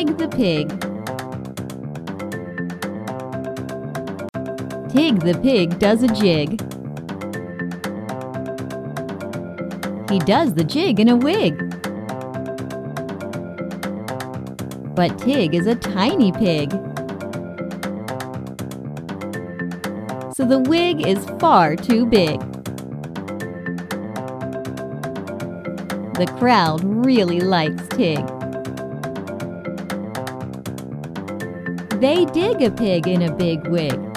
Tig the Pig. Tig the Pig does a jig. He does the jig in a wig. But Tig is a tiny pig, so the wig is far too big. The crowd really likes Tig. They dig a pig in a big wig.